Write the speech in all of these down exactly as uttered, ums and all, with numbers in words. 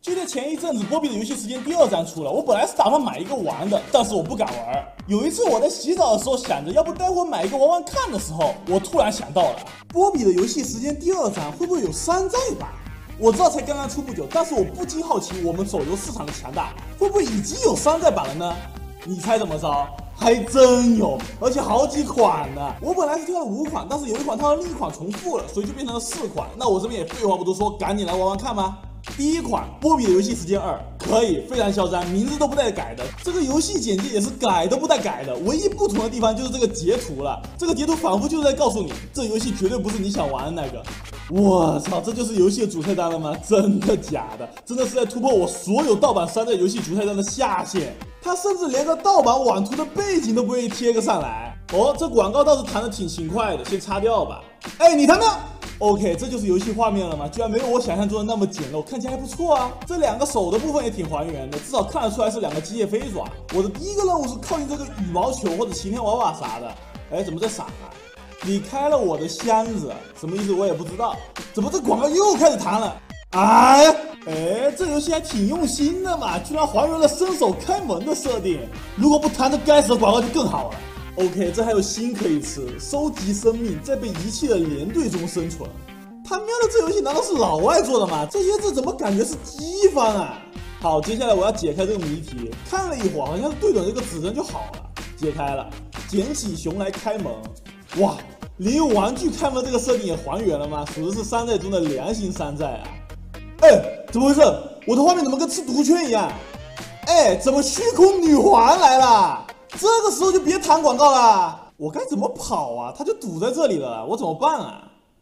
就在前一阵子，波比的游戏时间第二章出了，我本来是打算买一个玩的，但是我不敢玩。有一次我在洗澡的时候想着，要不待会买一个玩玩看的时候，我突然想到了，波比的游戏时间第二章会不会有山寨版？我知道才刚刚出不久，但是我不禁好奇，我们手游市场的强大，会不会已经有山寨版了呢？你猜怎么着？还真有，而且好几款呢。我本来是挑了五款，但是有一款它和另一款重复了，所以就变成了四款。那我这边也废话不多说，赶紧来玩玩看吧。第一款波比的游戏时间二，可以非常嚣张，名字都不带改的，这个游戏简介也是改都不带改的，唯一不同的地方就是这个截图了，这个截图仿佛就是在告诉你，这游戏绝对不是你想玩的那个。我操，这就是游戏的主菜单了吗？真的假的？真的是在突破我所有盗版山寨游戏主菜单的下限。他甚至连个盗版网图的背景都不愿意贴个上来。哦，这广告倒是弹的挺勤快的，先擦掉吧。哎，你他妈 ！OK， 这就是游戏画面了吗？居然没有我想象中的那么简陋，看起来还不错啊。这两个手的部分也挺还原的，至少看得出来是两个机械飞爪。我的第一个任务是靠近这个羽毛球或者晴天娃娃啥的。哎，怎么在闪啊？你开了我的箱子，什么意思我也不知道。怎么这广告又开始弹了？哎，哎，这游戏还挺用心的嘛，居然还原了伸手开门的设定。如果不弹这该死的广告就更好了。OK， 这还有心可以吃，收集生命，在被遗弃的连队中生存。他喵的，这游戏难道是老外做的吗？这些字怎么感觉是机翻啊？好，接下来我要解开这个谜题。看了一会儿，好像是对准这个指针就好了。解开了，捡起熊来开门。哇，连用玩具开门这个设定也还原了吗？属实是山寨中的良心山寨啊！哎，怎么回事？我的画面怎么跟吃毒圈一样？哎，怎么虚空女皇来了？这个时候就别弹广告了，我该怎么跑啊？他就堵在这里了，我怎么办啊？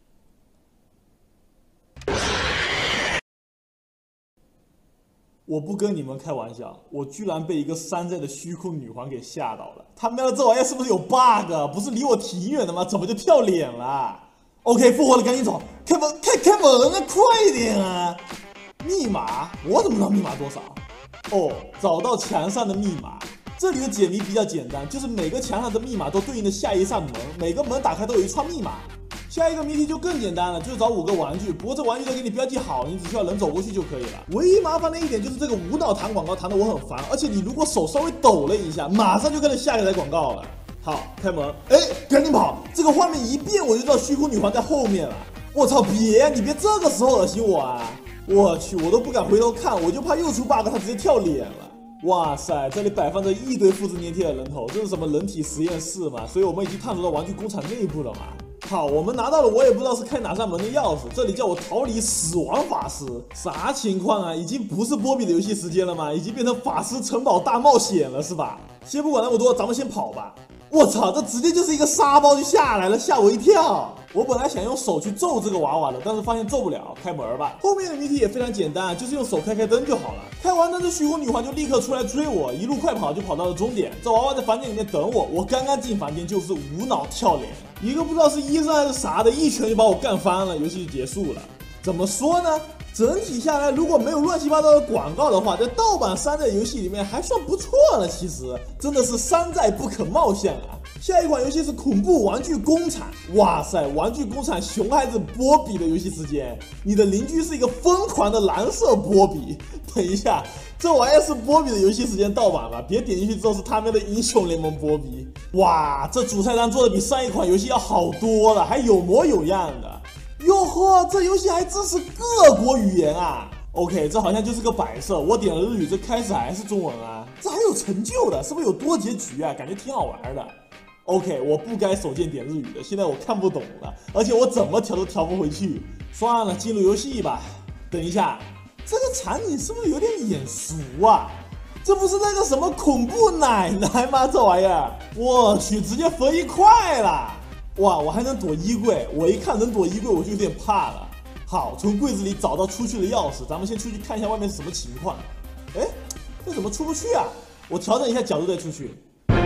我不跟你们开玩笑，我居然被一个山寨的虚空女皇给吓到了。他喵的，这玩意是不是有 bug？ 不是离我挺远的吗？怎么就跳脸了 ？OK， 复活了，赶紧走，开门，开开门啊，快一点啊！密码，我怎么知道密码多少？哦，找到墙上的密码。这里的解谜比较简单，就是每个墙上的密码都对应的下一扇门，每个门打开都有一串密码。下一个谜题就更简单了，就是找五个玩具，不过这玩具都给你标记好，你只需要人走过去就可以了。唯一麻烦的一点就是这个无脑弹广告弹得我很烦，而且你如果手稍微抖了一下，马上就开始下一台广告了。好，开门，哎，赶紧跑！这个画面一变我就知道虚空女皇在后面了。我操，别，你别这个时候恶心我啊！我去，我都不敢回头看，我就怕又出 bug， 他直接跳脸了。哇塞，这里摆放着一堆复制粘贴的人头，这是什么人体实验室吗？所以我们已经探索到玩具工厂内部了嘛？好，我们拿到了，我也不知道是开哪扇门的钥匙。这里叫我逃离死亡法师，啥情况啊？已经不是波比的游戏时间了吗？已经变成法师城堡大冒险了是吧？先不管那么多，咱们先跑吧。我操，这直接就是一个沙包就下来了，吓我一跳。我本来想用手去揍这个娃娃的，但是发现揍不了，开门吧。后面的谜题也非常简单，就是用手开开灯就好了。开完灯，这虚空女皇就立刻出来追我，一路快跑就跑到了终点。这娃娃在房间里面等我，我刚刚进房间就是无脑跳脸，一个不知道是医生还是啥的，一拳就把我干翻了，游戏就结束了。怎么说呢？整体下来，如果没有乱七八糟的广告的话，在盗版山寨游戏里面还算不错了。其实真的是山寨不可貌相啊！下一款游戏是恐怖玩具工厂，哇塞，玩具工厂熊孩子波比的游戏时间，你的邻居是一个疯狂的蓝色波比。等一下，这玩意是波比的游戏时间盗版吧？别点进去之后是他们的英雄联盟波比。哇，这主菜单做的比上一款游戏要好多了，还有模有样的。哟呵，这游戏还支持各国语言啊 ！OK， 这好像就是个摆设。我点了日语，这开始还是中文啊？这还有成就的，是不是有多结局啊？感觉挺好玩的。OK， 我不该手贱点日语的，现在我看不懂了，而且我怎么调都调不回去。算了，进入游戏吧。等一下，这个场景是不是有点眼熟啊？这不是那个什么恐怖奶奶吗？这玩意儿，我去，直接缝一块了。哇，我还能躲衣柜，我一看能躲衣柜我就有点怕了。好，从柜子里找到出去的钥匙，咱们先出去看一下外面是什么情况。哎，这怎么出不去啊？我调整一下角度再出去。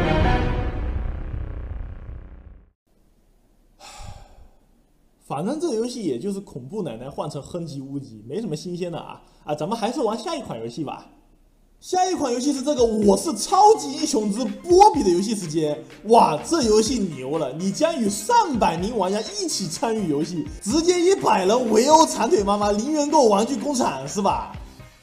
反正这游戏也就是恐怖奶奶换成哼唧乌唧，没什么新鲜的啊啊！咱们还是玩下一款游戏吧。下一款游戏是这个我是超级英雄之波比的游戏时间。哇，这游戏牛了，你将与上百名玩家一起参与游戏，直接一百人围殴长腿妈妈零元购玩具工厂是吧？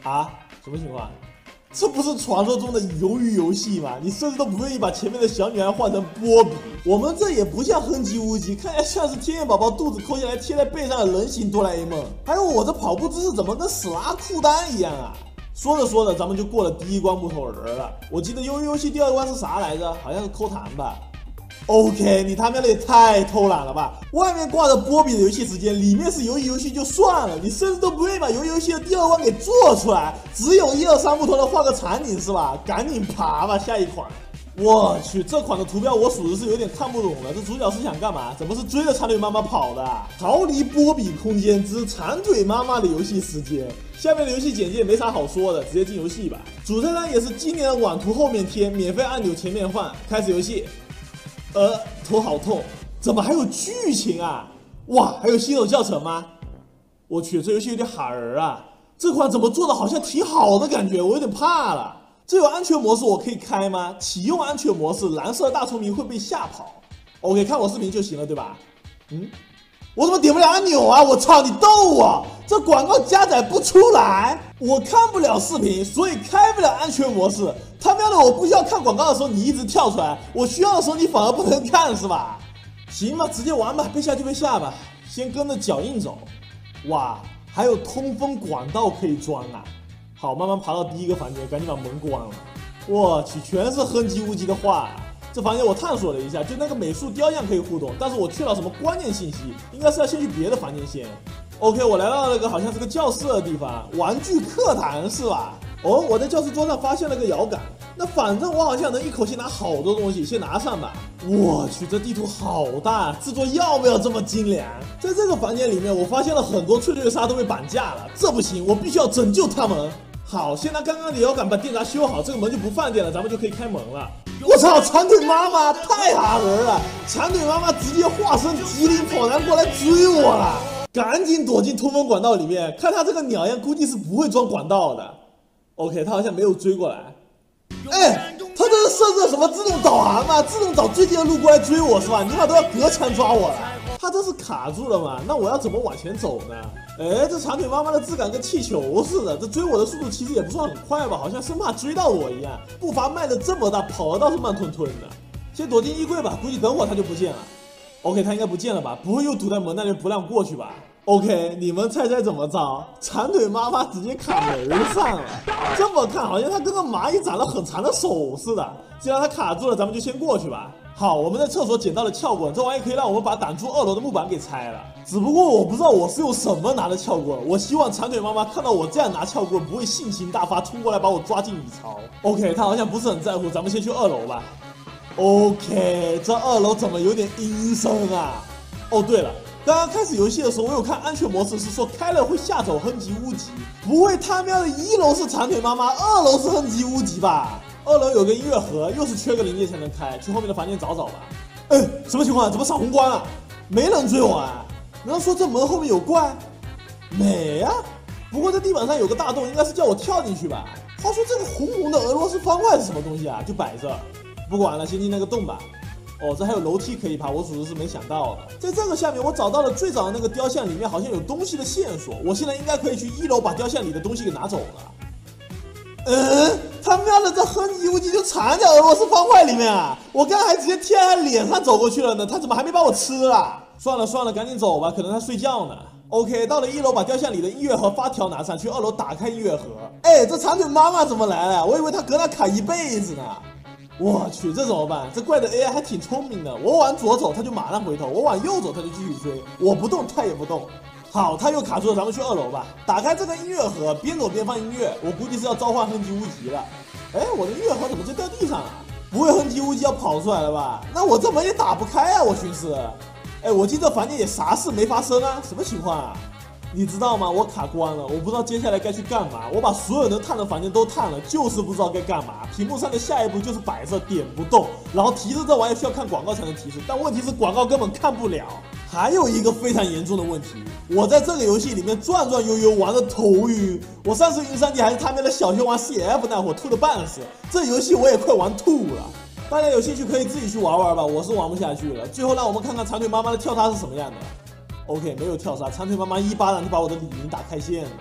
啊？什么情况？这不是传说中的鱿鱼游戏吗？你甚至都不愿意把前面的小女孩换成波比。我们这也不像哼唧乌鸡，看起来像是天线宝宝肚子抠下来贴在背上的人形哆啦 A 梦。还有我这跑步姿势怎么跟死拉裤裆一样啊？说着说着，咱们就过了第一关木头人了。我记得鱿鱼游戏第二关是啥来着？好像是抠痰吧。OK， 你他妈的也太偷懒了吧！外面挂着波比的游戏时间，里面是鱿鱼游戏就算了，你甚至都不愿意把鱿鱼游戏的第二关给做出来，只有一二三木头人画个场景是吧？赶紧爬吧，下一款。我去，这款的图标我属实是有点看不懂了，这主角是想干嘛？怎么是追着长腿妈妈跑的？逃离波比空间之长腿妈妈的游戏时间。下面的游戏简介没啥好说的，直接进游戏吧。主菜单也是今年的网图后面贴，免费按钮前面换，开始游戏。呃，头好痛，怎么还有剧情啊？哇，还有新手教程吗？我去，这游戏有点哈人啊！这款怎么做的好像挺好的感觉，我有点怕了。这有安全模式，我可以开吗？启用安全模式，蓝色大聪明会被吓跑。OK， 看我视频就行了，对吧？嗯，我怎么点不了按钮啊？我操，你逗我！这广告加载不出来，我看不了视频，所以开不了安全模式。他喵的，我不需要看广告的时候你一直跳出来，我需要的时候你反而不能看是吧？行吧，直接玩吧，被吓就被吓吧，先跟着脚印走。哇，还有通风管道可以装啊！好，慢慢爬到第一个房间，赶紧把门关了。我去，全是哼唧乌鸡的话啊！这房间我探索了一下，就那个美术雕像可以互动，但是我缺少什么关键信息，应该是要先去别的房间先。OK， 我来到那个好像是个教室的地方，玩具课堂是吧？哦，我在教室桌上发现了个摇杆，那反正我好像能一口气拿好多东西，先拿上吧。我去，这地图好大，制作要不要这么精良？在这个房间里面，我发现了很多脆脆鲨都被绑架了，这不行，我必须要拯救他们。好，先拿刚刚的摇杆把电闸修好，这个门就不放电了，咱们就可以开门了。我操，长腿妈妈太哈人了，长腿妈妈直接化身吉林跑男过来追我了，赶紧躲进通风管道里面，看他这个鸟样，估计是不会装管道的。OK， 他好像没有追过来。哎，他这是设置了什么自动导航吗？自动找最近的路过来追我是吧？你妈都要隔墙抓我了。他这是卡住了吗？那我要怎么往前走呢？哎，这长腿妈妈的质感跟气球似的，这追我的速度其实也不算很快吧，好像生怕追到我一样。步伐迈得这么大，跑的倒是慢吞吞的。先躲进衣柜吧，估计等会儿他就不见了。OK， 他应该不见了吧？不会又堵在门那里不让过去吧 ？OK， 你们猜猜怎么着？长腿妈妈直接卡门上了。这么看好像他跟个蚂蚁长了很长的手似的。既然他卡住了，咱们就先过去吧。好，我们在厕所捡到了撬棍，这玩意可以让我们把挡住二楼的木板给拆了。只不过我不知道我是用什么拿的撬棍，我希望长腿妈妈看到我这样拿撬棍，不会性情大发，冲过来把我抓进蚁巢。OK， 他好像不是很在乎，咱们先去二楼吧。OK， 这二楼怎么有点阴森啊？哦，对了，刚刚开始游戏的时候，我有看安全模式是说开了会吓走哼唧乌鸡，不会他喵的一楼是长腿妈妈，二楼是哼唧乌鸡吧？二楼有个音乐盒，又是缺个零件才能开，去后面的房间找找吧。哎，什么情况？怎么闪红光了？没人追我啊？难道说这门后面有怪？没啊，不过这地板上有个大洞，应该是叫我跳进去吧。话说这个红红的俄罗斯方块是什么东西啊？就摆这，不管了，先进那个洞吧。哦，这还有楼梯可以爬，我属实是没想到的。在这个下面，我找到了最早的那个雕像，里面好像有东西的线索。我现在应该可以去一楼把雕像里的东西给拿走了。嗯，他喵的，这哼唧乌鸡就藏在俄罗斯方块里面啊！我刚才还直接贴在他脸上走过去了呢，他怎么还没把我吃了？算了算了，赶紧走吧，可能他睡觉呢。OK， 到了一楼，把雕像里的音乐盒发条拿上去，二楼打开音乐盒。哎，这长腿妈妈怎么来了？我以为他搁那卡一辈子呢。我去，这怎么办？这怪的 A I 还挺聪明的，我往左走，他就马上回头；我往右走，他就继续追。我不动，他也不动。好，他又卡住了，咱们去二楼吧。打开这个音乐盒，边走边放音乐，我估计是要召唤哼唧乌鸡了。哎，我的音乐盒怎么就掉地上了？不会哼唧乌鸡要跑出来了吧？那我这门也打不开啊，我寻思。哎，我进这房间也啥事没发生啊，什么情况啊？你知道吗？我卡关了，我不知道接下来该去干嘛。我把所有能探的房间都探了，就是不知道该干嘛。屏幕上的下一步就是摆设点不动，然后提示这玩意需要看广告才能提示，但问题是广告根本看不了。还有一个非常严重的问题，我在这个游戏里面转转悠悠玩的头晕。我上次晕三 D 还是他们的小学玩 C F 那会儿吐的半死，这游戏我也快玩吐了。大家有兴趣可以自己去玩玩吧，我是玩不下去了。最后让我们看看长腿妈妈的跳塔是什么样的。OK， 没有跳杀，长腿妈妈一巴掌就把我的李云打开线了。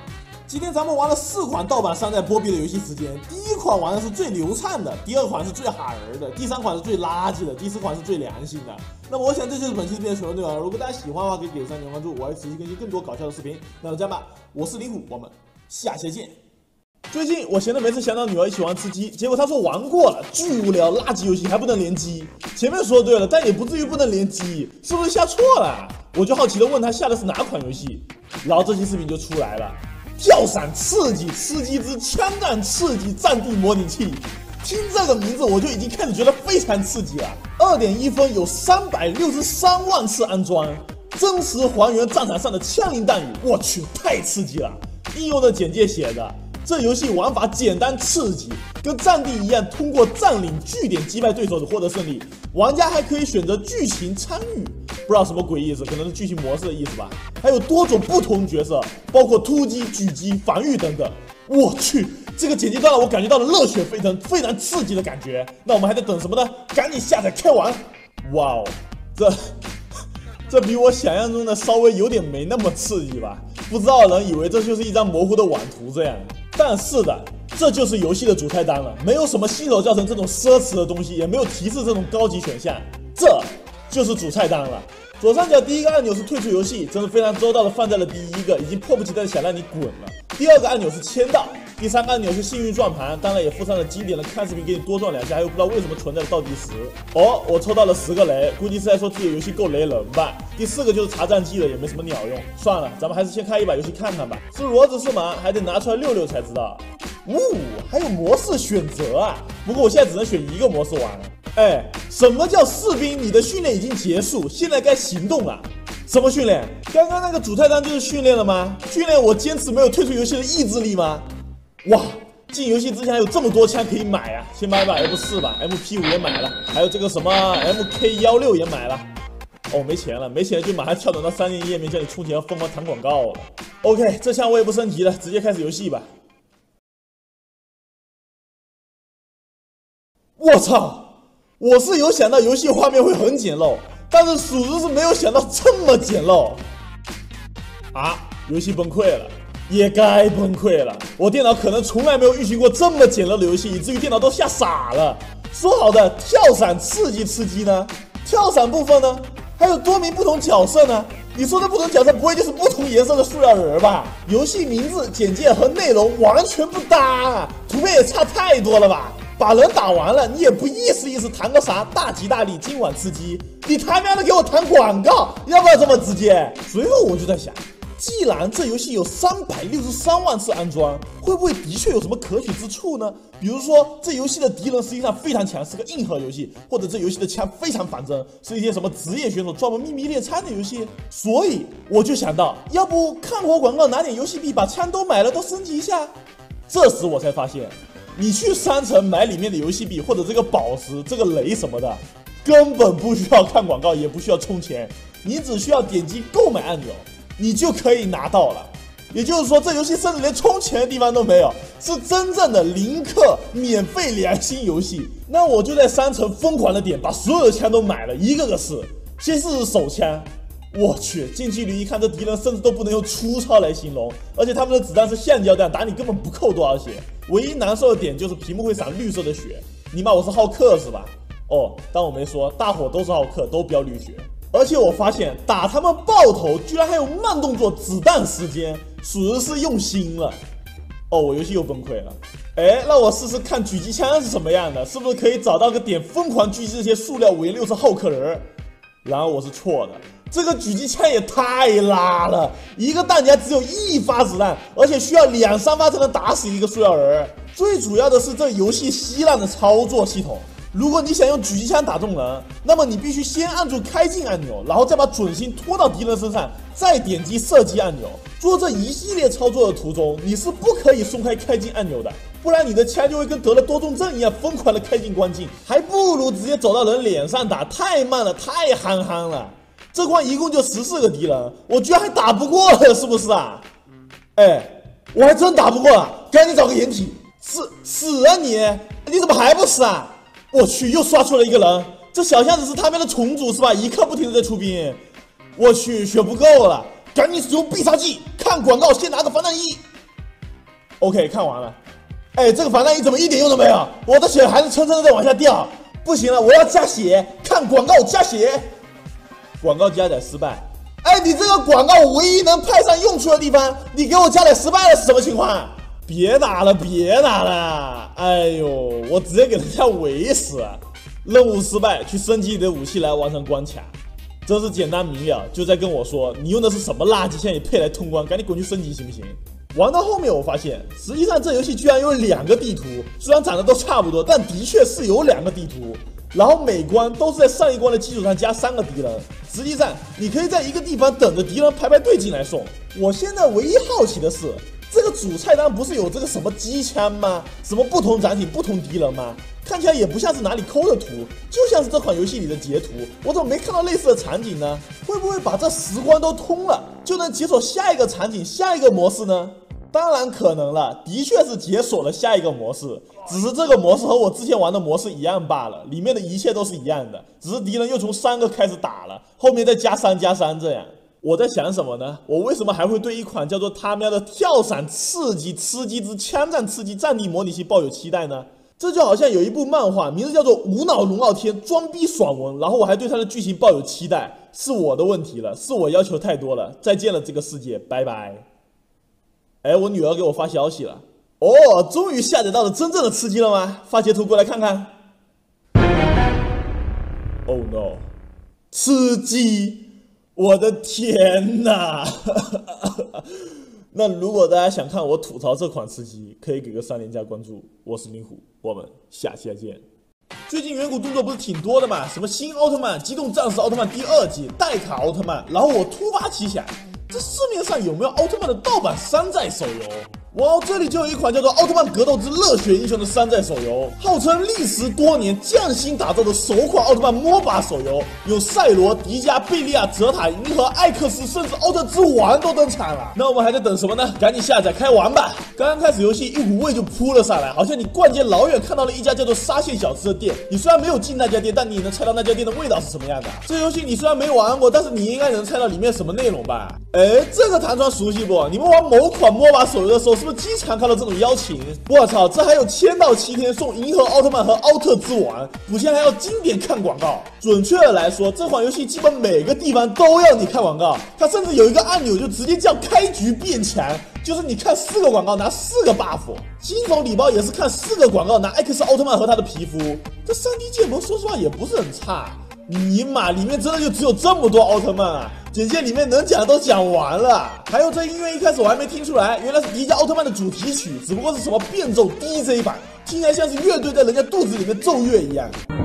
今天咱们玩了四款盗版山寨波比的游戏时间，第一款玩的是最流畅的，第二款是最哈儿的，第三款是最垃圾的，第四款是最良心的。那么我想这就是本期视频的全部内容。如果大家喜欢的话，可以给三连关注，我会持续更新更多搞笑的视频。那就这样吧，我是林虎，我们下期见。最近我闲着没事想找女儿一起玩吃鸡，结果她说玩过了，巨无聊，垃圾游戏还不能联机。前面说对了，但也不至于不能联机，是不是下错了？我就好奇的问她下的是哪款游戏，然后这期视频就出来了。跳伞刺激吃鸡之枪战刺激战地模拟器，听这个名字我就已经开始觉得非常刺激了。二点一 分有三百六十三万次安装，真实还原战场上的枪林弹雨，我去，太刺激了！应用的简介写的，这游戏玩法简单刺激，跟战地一样，通过占领据点击败对手获得胜利。玩家还可以选择剧情参与，不知道什么鬼意思，可能是剧情模式的意思吧。还有多种不同角色，包括突击、狙击、防御等等。我去，这个简介段让我感觉到了热血沸腾、非常刺激的感觉。那我们还在等什么呢？赶紧下载开玩！哇哦，这这比我想象中的稍微有点没那么刺激吧？不知道的人以为这就是一张模糊的网图这样，但是的。这就是游戏的主菜单了，没有什么新手教程这种奢侈的东西，也没有提示这种高级选项，这就是主菜单了。左上角第一个按钮是退出游戏，真是非常周到的放在了第一个，已经迫不及待的想让你滚了。第二个按钮是签到，第三个按钮是幸运转盘，当然也附上了经典的看视频给你多转两下，还有不知道为什么存在的倒计时。哦，我抽到了十个雷，估计是在说自己游戏够雷人吧。第四个就是查战绩了，也没什么鸟用。算了，咱们还是先开一把游戏看看吧。是骡子是马，还得拿出来溜溜才知道。呜、哦，还有模式选择啊！不过我现在只能选一个模式玩了。哎，什么叫士兵？你的训练已经结束，现在该行动了。什么训练？刚刚那个主菜单就是训练了吗？训练我坚持没有退出游戏的意志力吗？哇，进游戏之前还有这么多枪可以买啊！先买把 M 四 吧 ，M P 五 也买了，还有这个什么 M K 十六 也买了。哦，没钱了，没钱就马上跳转到商业页面，叫你充钱疯狂弹广告了。OK， 这枪我也不升级了，直接开始游戏吧。我操！我是有想到游戏画面会很简陋，但是属实是没有想到这么简陋啊！游戏崩溃了，也该崩溃了。我电脑可能从来没有运行过这么简陋的游戏，以至于电脑都吓傻了。说好的跳伞刺激吃鸡呢？跳伞部分呢？还有多名不同角色呢？你说的不同角色不会就是不同颜色的塑料人吧？游戏名字、简介和内容完全不搭啊，图片也差太多了吧？把人打完了，你也不意思意思弹个啥大吉大利，今晚吃鸡？你他妈的给我弹广告，要不要这么直接？随后我就在想，既然这游戏有三百六十三万次安装，会不会的确有什么可取之处呢？比如说，这游戏的敌人实际上非常强，是个硬核游戏，或者这游戏的枪非常反真，是一些什么职业选手专门秘密练枪的游戏。所以我就想到，要不看会广告，拿点游戏币，把枪都买了，都升级一下。这时我才发现。你去商城买里面的游戏币或者这个宝石、这个雷什么的，根本不需要看广告，也不需要充钱，你只需要点击购买按钮，你就可以拿到了。也就是说，这游戏甚至连充钱的地方都没有，是真正的零氪免费良心游戏。那我就在商城疯狂的点，把所有的枪都买了，一个个试。先试试手枪。我去，近距离一看，这敌人甚至都不能用粗糙来形容，而且他们的子弹是橡胶弹，打你根本不扣多少血。唯一难受的点就是屏幕会闪绿色的血。你骂我是好客是吧？哦，当我没说，大伙都是好客，都飙绿血。而且我发现打他们爆头居然还有慢动作子弹时间，属实是用心了。哦，我游戏又崩溃了。哎，让我试试看狙击枪是什么样的，是不是可以找到个点疯狂狙击这些塑料五颜六色好客人？然而我是错的。这个狙击枪也太拉了，一个弹夹只有一发子弹，而且需要两三发才能打死一个塑料人。最主要的是这游戏稀烂的操作系统。如果你想用狙击枪打中人，那么你必须先按住开镜按钮，然后再把准心拖到敌人身上，再点击射击按钮。做这一系列操作的途中，你是不可以松开开镜按钮的，不然你的枪就会跟得了多动症一样疯狂的开镜关镜，还不如直接走到人脸上打，太慢了，太憨憨了。这关一共就十四个敌人，我居然还打不过了，是不是啊？哎，我还真打不过了，赶紧找个掩体。死死啊你！你怎么还不死啊？我去，又刷出了一个人，这小巷子是他们的重组是吧？一刻不停的在出兵。我去，血不够了，赶紧使用必杀技，看广告先拿个防弹衣。 OK， 看完了。哎，这个防弹衣怎么一点用都没有？我的血还是蹭蹭的在往下掉。不行了，我要加血，看广告加血。广告加载失败。哎，你这个广告唯一能派上用处的地方，你给我加载失败了是什么情况？别打了，别打了！哎呦，我直接给人家围死。任务失败，去升级你的武器来完成关卡。真是简单明了，就在跟我说你用的是什么垃圾，现在也配来通关？赶紧滚去升级行不行？玩到后面我发现，实际上这游戏居然有两个地图，虽然长得都差不多，但的确是有两个地图。然后每关都是在上一关的基础上加三个敌人，实际上你可以在一个地方等着敌人排排队进来送。我现在唯一好奇的是，这个主菜单不是有这个什么机枪吗？什么不同展品不同敌人吗？看起来也不像是哪里抠的图，就像是这款游戏里的截图。我怎么没看到类似的场景呢？会不会把这十关都通了，就能解锁下一个场景、下一个模式呢？当然可能了，的确是解锁了下一个模式，只是这个模式和我之前玩的模式一样罢了，里面的一切都是一样的，只是敌人又从三个开始打了，后面再加三加三这样。我在想什么呢？我为什么还会对一款叫做他喵的跳伞刺激吃鸡之枪战刺激战地模拟器抱有期待呢？这就好像有一部漫画，名字叫做《无脑龙傲天装逼爽文》，然后我还对它的剧情抱有期待，是我的问题了，是我要求太多了。再见了这个世界，拜拜。哎，我女儿给我发消息了，哦，终于下载到了真正的吃鸡了吗？发截图过来看看。Oh no， 吃鸡！我的天哪！那如果大家想看我吐槽这款吃鸡，可以给个三连加关注。我是明虎，我们下期再见。最近远古动作不是挺多的嘛？什么新奥特曼、机动战士奥特曼第二季、代卡奥特曼，然后我突发奇想，这市面上有没有奥特曼的盗版山寨手游？哇，这里就有一款叫做《奥特曼格斗之热血英雄》的山寨手游，号称历时多年匠心打造的首款奥特曼 M O B A 手游，有赛罗、迪迦、贝利亚、泽塔、银河、艾克斯，甚至奥特之王都登场了。那我们还在等什么呢？赶紧下载开玩吧！刚刚开始游戏，一股味就扑了上来，好像你逛街老远看到了一家叫做沙县小吃的店。你虽然没有进那家店，但你也能猜到那家店的味道是什么样的。这游戏你虽然没玩过，但是你应该能猜到里面什么内容吧？哎，这个弹窗熟悉不？你们玩某款 M O B A 手游的时候，是不是经常看到这种邀请？我操，这还有签到七天送银河奥特曼和奥特之王，补钱还要经典看广告。准确的来说，这款游戏基本每个地方都要你看广告，它甚至有一个按钮就直接叫开局变强，就是你看四个广告拿四个 buff。新手礼包也是看四个广告拿 X 奥特曼和他的皮肤。这 三 D 建模说实话也不是很差。尼玛，里面真的就只有这么多奥特曼啊！简介里面能讲的都讲完了。还有这音乐一开始我还没听出来，原来是迪迦奥特曼的主题曲，只不过是什么变奏 D J 版，听起来像是乐队在人家肚子里面奏乐一样。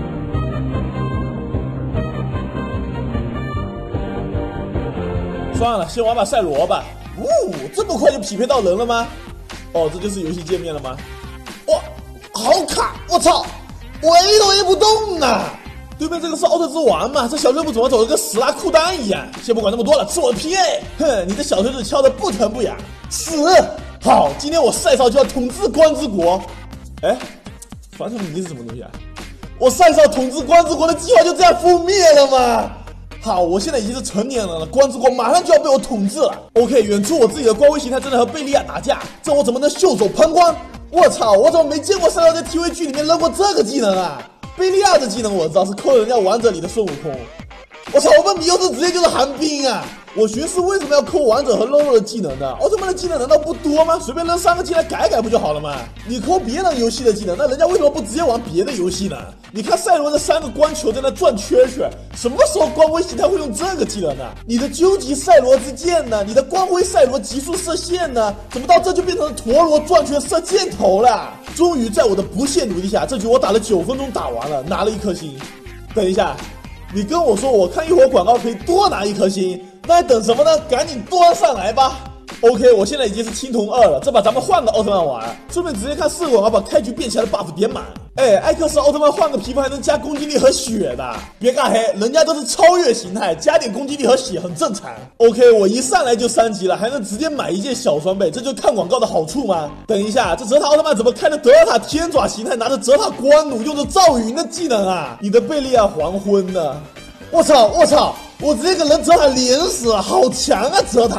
算了，先玩把赛罗吧。呜，这么快就匹配到人了吗？哦，这就是游戏界面了吗？哇，好卡！我操，我 A 都 A 不动啊！对面这个是奥特之王嘛？这小队部怎么走的跟死拉裤裆一样？先不管那么多了，吃我的 P A！ 哼，你的小腿子敲得不疼不痒，死！好，今天我赛少就要统治光之国。哎，传承谜是什么东西啊？我赛少统治光之国的计划就这样覆灭了吗？好，我现在已经是成年人了，光之国马上就要被我统治了。OK， 远处我自己的光辉形态正在和贝利亚打架，这我怎么能袖手旁观？我操，我怎么没见过赛少在 T V 剧里面扔过这个技能啊？贝利亚的技能我知道是扣人家王者里的孙悟空。我操，我们米优斯直接就是寒冰啊！我寻思为什么要扣王者和肉肉的技能呢？奥特曼的技能难道不多吗？随便扔三个进来改改不就好了吗？你扣别人游戏的技能，那人家为什么不直接玩别的游戏呢？你看赛罗这三个光球在那转圈圈，什么时候光辉形态会用这个技能呢？你的究极赛罗之剑呢？你的光辉赛罗极速射线呢？怎么到这就变成了陀螺转圈射箭头了？终于在我的不懈努力下，这局我打了九分钟打完了，拿了一颗星。等一下，你跟我说我看一会儿广告可以多拿一颗星，那还等什么呢？赶紧端上来吧。OK， 我现在已经是青铜二了，这把咱们换个奥特曼玩，顺便直接看四个广告把开局变强的 buff 点满。哎，艾克斯奥特曼换个皮肤还能加攻击力和血的，别尬黑，人家都是超越形态，加点攻击力和血很正常。OK， 我一上来就三级了，还能直接买一件小装备，这就看广告的好处吗？等一下，这泽塔奥特曼怎么开的德尔塔天爪形态，拿着泽塔光弩，用着赵云的技能啊？你的贝利亚黄昏呢？我操我操，我直接给人泽塔连死，好强啊泽塔！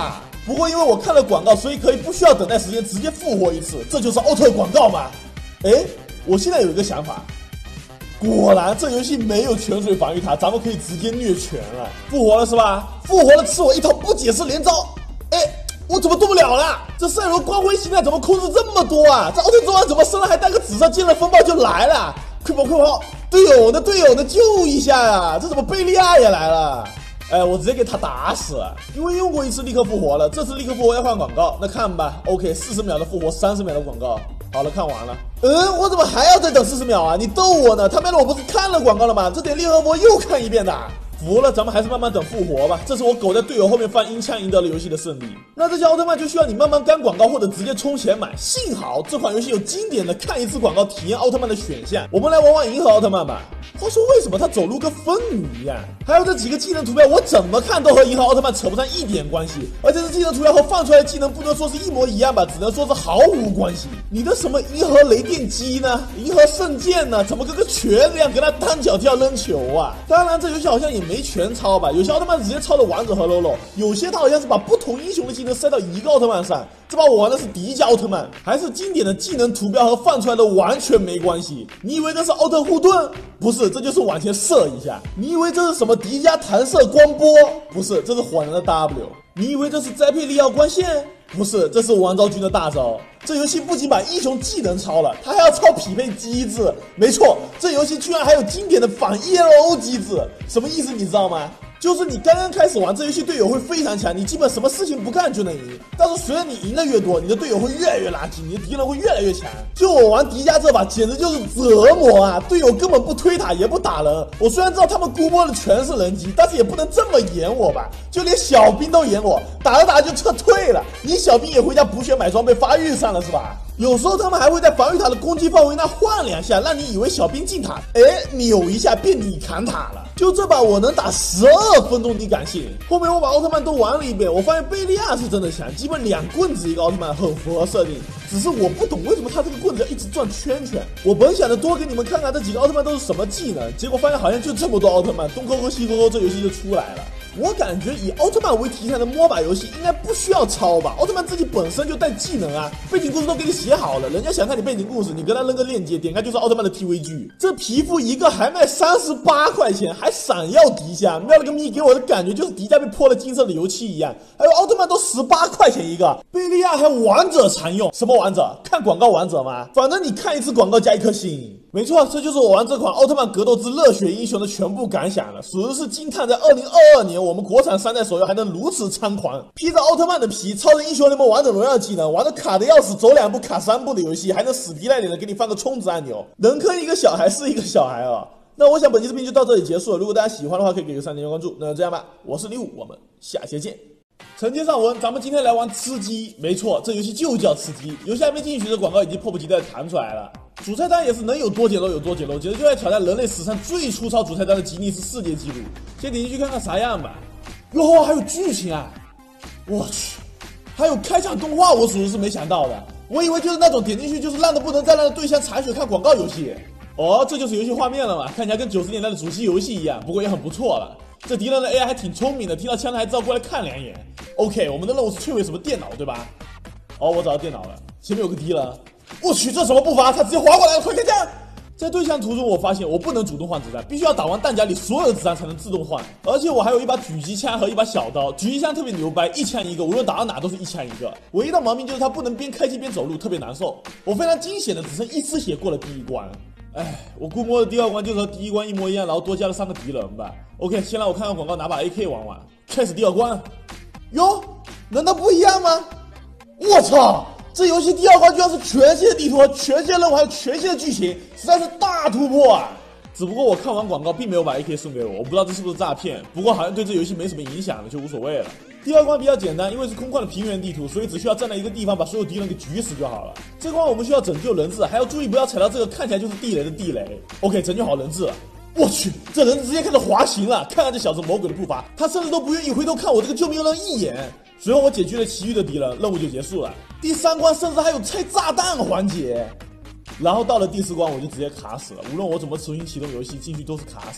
不过因为我看了广告，所以可以不需要等待时间直接复活一次，这就是奥特广告嘛？哎，我现在有一个想法，果然这游戏没有泉水防御塔，咱们可以直接虐泉了，复活了是吧？复活了，吃我一套不解释连招。哎，我怎么动不了了？这赛罗光辉形态怎么控制这么多啊？这奥特中王怎么身上还带个紫色剑刃风暴就来了？快跑快跑！队友呢？队友呢？救一下呀！这怎么贝利亚也来了？哎，我直接给他打死了，因为用过一次立刻复活了，这次立刻复活要换广告，那看吧。OK， 四十秒的复活，三十秒的广告。好了，看完了。嗯，我怎么还要再等四十秒啊？你逗我呢？他妈的，我不是看了广告了吗？这点烈恶魔又看一遍的。服了，咱们还是慢慢等复活吧。这是我狗在队友后面放音枪赢得了游戏的胜利。那这些奥特曼就需要你慢慢干广告或者直接充钱买。幸好这款游戏有经典的看一次广告体验奥特曼的选项。我们来玩玩银河奥特曼吧。话说为什么他走路跟疯女一样？还有这几个技能图标，我怎么看都和银河奥特曼扯不上一点关系。而且这技能图标和放出来的技能不能说是一模一样吧，只能说是毫无关系。你的什么银河雷电击呢？银河圣剑呢？怎么跟个瘸子一样跟他单脚跳扔球啊？当然，这游戏好像也没全抄吧，有些奥特曼直接抄的王者和 Lolo， 有些他好像是把不同英雄的技能塞到一个奥特曼上。这把我玩的是迪迦奥特曼，还是经典的技能图标和放出来的完全没关系。你以为这是奥特护盾？不是，这就是往前射一下。你以为这是什么迪迦弹射光波？不是，这是火人的 W。你以为这是栽培利奥光线？不是，这是王昭君的大招。这游戏不仅把英雄技能抄了，它还要抄匹配机制。没错，这游戏居然还有经典的反 E L O 机制，什么意思你知道吗？就是你刚刚开始玩这游戏，队友会非常强，你基本什么事情不干就能赢。但是随着你赢的越多，你的队友会越来越垃圾，你的敌人会越来越强。就我玩迪迦这把，简直就是折磨啊！队友根本不推塔，也不打人。我虽然知道他们估摸的全是人机，但是也不能这么演我吧？就连小兵都演我，打着打着就撤退了。你小兵也回家补血买装备发育上了是吧？有时候他们还会在防御塔的攻击范围内晃两下，让你以为小兵进塔，哎，扭一下变你砍塔了。就这把我能打十二分钟，你敢信？后面我把奥特曼都玩了一遍，我发现贝利亚是真的强，基本两棍子一个奥特曼，很符合设定。只是我不懂为什么他这个棍子要一直转圈圈。我本想着多给你们看看这几个奥特曼都是什么技能，结果发现好像就这么多奥特曼，东抠抠西抠抠，这游戏就出来了。我感觉以奥特曼为题材的 M O B A 游戏应该不需要抄吧？奥特曼自己本身就带技能啊，背景故事都给你写好了，人家想看你背景故事，你跟他扔个链接，点开就是奥特曼的 T V 剧。这皮肤一个还卖三十八块钱，还闪耀迪迦，喵了个咪，给我的感觉就是迪迦被泼了金色的油漆一样。还有奥特曼都十八块钱一个，贝利亚还王者常用，什么王者？看广告王者吗？反正你看一次广告加一颗星。没错，这就是我玩这款奥特曼格斗之热血英雄的全部感想了，属实是惊叹在二零二二年我们国产山寨手游还能如此猖狂。披着奥特曼的皮，操着英雄联盟王者荣耀技能，玩的卡的要死，走两步卡三步的游戏，还能死皮赖脸的给你放个充值按钮，能坑一个小孩是一个小孩啊！那我想本期视频就到这里结束了，如果大家喜欢的话，可以给个三连关注。那这样吧，我是李五，我们下期见。承接上文，咱们今天来玩吃鸡。没错，这游戏就叫吃鸡。游戏还没进去，这广告已经迫不及待弹出来了。主菜单也是能有多简陋有多简陋，简直就在挑战人类史上最粗糙主菜单的吉尼斯世界纪录。先点进去看看啥样吧。哟，还有剧情啊！我去，还有开场动画，我属实是没想到的。我以为就是那种点进去就是烂的不能再烂的对象残血看广告游戏。哦，这就是游戏画面了嘛？看起来跟九十年代的主机游戏一样，不过也很不错了。这敌人的 A I 还挺聪明的，听到枪的还知道过来看两眼。OK， 我们的任务是摧毁什么电脑，对吧？哦，我找到电脑了，前面有个敌人。我去，这什么步伐？他直接划过来了，快开枪！在对枪途中，我发现我不能主动换子弹，必须要打完弹夹里所有的子弹才能自动换。而且我还有一把狙击枪和一把小刀，狙击枪特别牛掰，一枪一个，无论打到哪都是一枪一个。唯一的毛病就是它不能边开机边走路，特别难受。我非常惊险的只剩一丝血过了第一关。哎，我估摸的第二关就是和第一关一模一样，然后多加了三个敌人吧。OK， 先让我看看广告，拿把 A K 玩玩。开始第二关。哟，难道不一样吗？我操！这游戏第二关居然是全新的地图和全新的任务，还有全新的剧情，实在是大突破啊！只不过我看完广告并没有把 A K 送给我，我不知道这是不是诈骗。不过好像对这游戏没什么影响了，就无所谓了。第二关比较简单，因为是空旷的平原地图，所以只需要站在一个地方把所有敌人给举死就好了。这关我们需要拯救人质，还要注意不要踩到这个看起来就是地雷的地雷。OK， 拯救好人质了。我去，这人直接开始滑行了！看看这小子魔鬼的步伐，他甚至都不愿意回头看我这个救命人一眼。随后我解决了其余的敌人，任务就结束了。第三关甚至还有拆炸弹环节，然后到了第四关我就直接卡死了。无论我怎么重新启动游戏，进去都是卡死。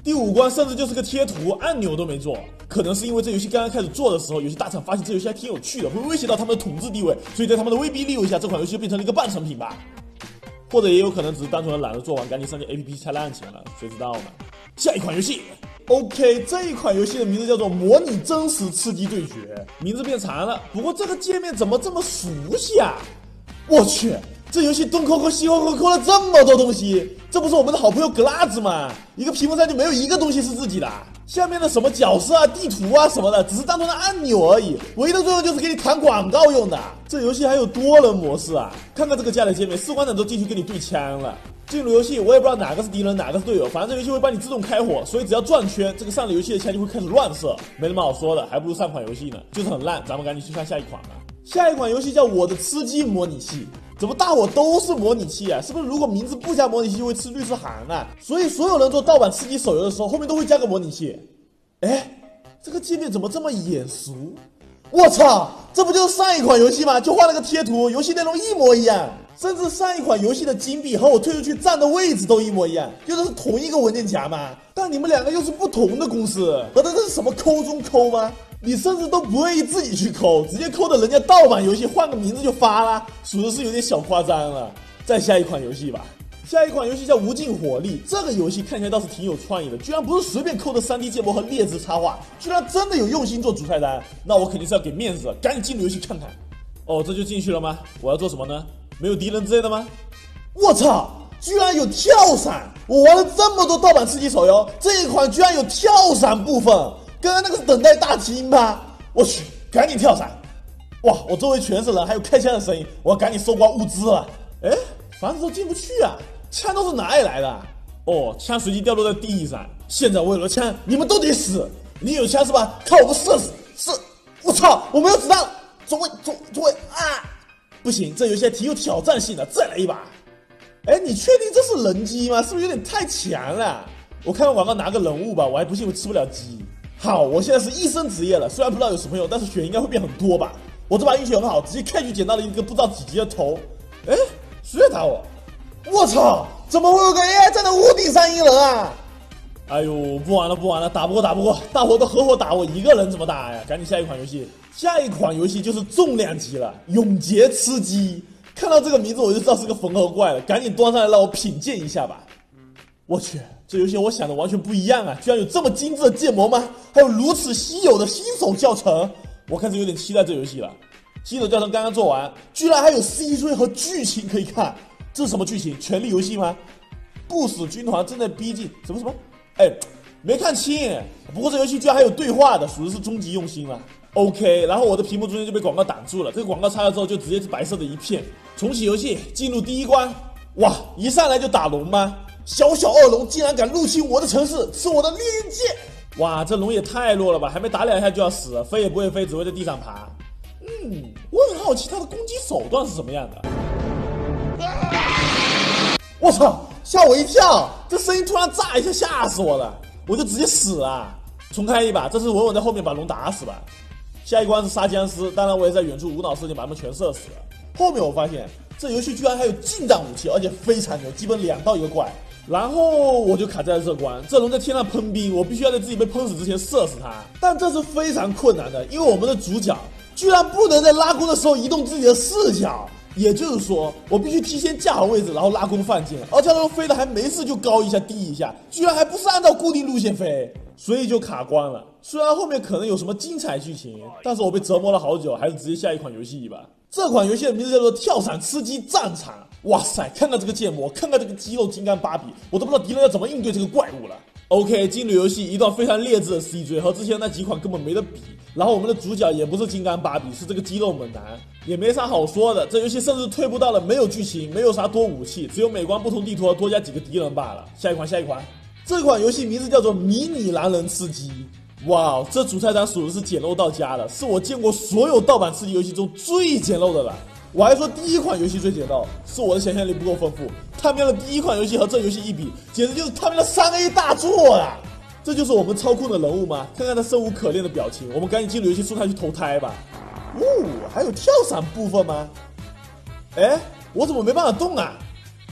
第五关甚至就是个贴图，按钮都没做。可能是因为这游戏刚刚开始做的时候，有些大厂发现这游戏还挺有趣的，会威胁到他们的统治地位，所以在他们的威逼利诱下，这款游戏就变成了一个半成品吧。或者也有可能只是单纯的懒得做完，赶紧上线 A P P 拆烂钱了，谁知道呢？下一款游戏 ，OK， 这一款游戏的名字叫做《模拟真实吃鸡对决》，名字变长了，不过这个界面怎么这么熟悉啊？我去！这游戏东抠抠西抠抠抠了这么多东西，这不是我们的好朋友格拉兹吗？一个屏幕上就没有一个东西是自己的，下面的什么角色啊、地图啊什么的，只是单纯的按钮而已，唯一的作用就是给你弹广告用的。这游戏还有多人模式啊！看看这个加载界面，士官长都进去跟你对枪了。进入游戏，我也不知道哪个是敌人，哪个是队友，反正这游戏会帮你自动开火，所以只要转圈，这个上了游戏的枪就会开始乱射，没什么好说的，还不如上款游戏呢，就是很烂。咱们赶紧去看下一款吧。下一款游戏叫《我的吃鸡模拟器》。怎么大伙都是模拟器啊？是不是如果名字不加模拟器就会吃律师函啊？所以所有人做盗版吃鸡手游的时候，后面都会加个模拟器。哎，这个界面怎么这么眼熟？我操，这不就是上一款游戏吗？就换了个贴图，游戏内容一模一样，甚至上一款游戏的金币和我推出去站的位置都一模一样，用的是同一个文件夹吗？但你们两个又是不同的公司，合着这是什么抠中抠吗？你甚至都不愿意自己去抠，直接抠的人家盗版游戏换个名字就发了，属实是有点小夸张了。再下一款游戏吧，下一款游戏叫《无尽火力》，这个游戏看起来倒是挺有创意的，居然不是随便抠的 三 D 建模和劣质插画，居然真的有用心做主菜单，那我肯定是要给面子，赶紧进入游戏看看。哦，这就进去了吗？我要做什么呢？没有敌人之类的吗？我操，居然有跳伞！我玩了这么多盗版吃鸡手游，这一款居然有跳伞部分。刚刚那个是等待大厅吗？我去，赶紧跳伞！哇，我周围全是人，还有开枪的声音，我要赶紧搜刮物资了。哎，房子都进不去啊，枪都是哪里来的？哦，枪随机掉落在地上。现在我有了枪，你们都得死！你有枪是吧？看我不射死！是，我操，我没有子弹了！左位，左左位啊！不行，这游戏还挺有挑战性的，再来一把！哎，你确定这是人机吗？是不是有点太强了？我看看广告拿个人物吧，我还不信我吃不了鸡。好，我现在是医生职业了，虽然不知道有什么用，但是血应该会变很多吧。我这把运气很好，直接开局捡到了一个不知道几级的头。哎，谁在打我？我操，怎么会有个 A I 站在屋顶上阴人啊？哎呦，不玩了不玩了，打不过打不过，大伙都合伙打我一个人怎么打呀？赶紧下一款游戏，下一款游戏就是重量级了，永劫吃鸡。看到这个名字我就知道是个缝合怪了，赶紧端上来让我品鉴一下吧。我去，这游戏我想的完全不一样啊！居然有这么精致的建模吗？还有如此稀有的新手教程，我开始有点期待这游戏了。新手教程刚刚做完，居然还有 C G 和剧情可以看，这是什么剧情？权力游戏吗？不死军团正在逼近，什么什么？哎，没看清。不过这游戏居然还有对话的，属实是终极用心了。OK， 然后我的屏幕中间就被广告挡住了，这个广告插了之后就直接是白色的一片。重启游戏，进入第一关。哇，一上来就打龙吗？小小二龙竟然敢入侵我的城市，吃我的烈焰剑！哇，这龙也太弱了吧，还没打两下就要死了，飞也不会飞，只会在地上爬。嗯，我很好奇它的攻击手段是什么样的。我操，吓我一跳！这声音突然炸一下，吓死我了，我就直接死了。重开一把，这次稳稳在后面把龙打死吧。下一关是杀僵尸，当然我也在远处无脑射箭把他们全射死了。后面我发现这游戏居然还有近战武器，而且非常牛，基本两到一个怪。然后我就卡在了这关，这龙在天上喷冰，我必须要在自己被喷死之前射死它。但这是非常困难的，因为我们的主角居然不能在拉弓的时候移动自己的视角，也就是说，我必须提前架好位置，然后拉弓放箭。而这龙飞的还没事就高一下低一下，居然还不是按照固定路线飞，所以就卡关了。虽然后面可能有什么精彩剧情，但是我被折磨了好久，还是直接下一款游戏吧。这款游戏的名字叫做《跳伞吃鸡战场》。哇塞，看看这个建模，看看这个肌肉金刚芭比，我都不知道敌人要怎么应对这个怪物了。OK， 进入游戏一段非常劣质的 C G， 和之前那几款根本没得比。然后我们的主角也不是金刚芭比，是这个肌肉猛男，也没啥好说的。这游戏甚至退步到了没有剧情，没有啥多武器，只有美观不同地图和多加几个敌人罢了。下一款，下一款，这款游戏名字叫做《迷你狼人吃鸡》。哇，这主菜单属实是简陋到家了，是我见过所有盗版吃鸡游戏中最简陋的了。我还说第一款游戏最简陋，是我的想象力不够丰富。他喵的第一款游戏和这游戏一比，简直就是他喵的三 A 大作啊！这就是我们操控的人物吗？看看他生无可恋的表情，我们赶紧进入游戏送他去投胎吧。哦，还有跳伞部分吗？哎，我怎么没办法动啊？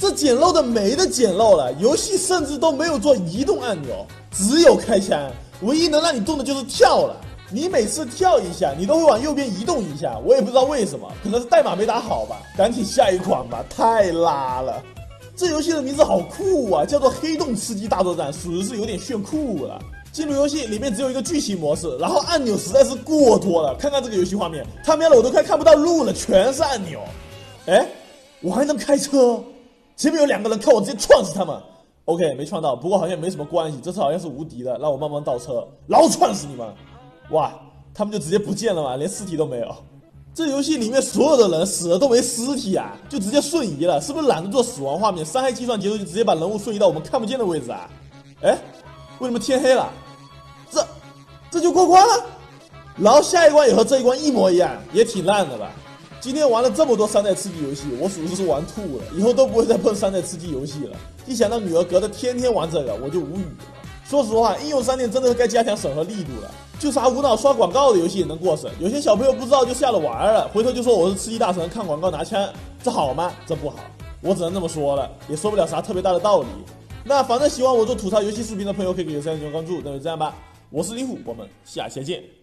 这捡漏的没得捡漏了，游戏甚至都没有做移动按钮，只有开枪，唯一能让你动的就是跳了。你每次跳一下，你都会往右边移动一下，我也不知道为什么，可能是代码没打好吧。赶紧下一款吧，太拉了。这游戏的名字好酷啊，叫做《黑洞吃鸡大作战》，属实是有点炫酷了。进入游戏里面只有一个剧情模式，然后按钮实在是过多了。看看这个游戏画面，他喵的我都快看不到路了，全是按钮。哎，我还能开车？前面有两个人，看我直接撞死他们。OK， 没撞到，不过好像没什么关系，这次好像是无敌的，让我慢慢倒车，然后撞死你们。哇，他们就直接不见了嘛，连尸体都没有。这游戏里面所有的人死了都没尸体啊，就直接瞬移了，是不是懒得做死亡画面？伤害计算结束就直接把人物瞬移到我们看不见的位置啊？哎，为什么天黑了？这这就过关了？然后下一关也和这一关一模一样，也挺烂的吧？今天玩了这么多山寨吃鸡游戏，我属实是玩吐了，以后都不会再碰山寨吃鸡游戏了。一想到女儿隔着天天玩这个，我就无语了。说实话，应用商店真的是该加强审核力度了。就啥无脑刷广告的游戏也能过审，有些小朋友不知道就下了玩了，回头就说我是吃鸡大神，看广告拿枪，这好吗？这不好，我只能这么说了，也说不了啥特别大的道理。那反正喜欢我做吐槽游戏视频的朋友可以给我三连关注，那就这样吧。我是林虎，我们下期见。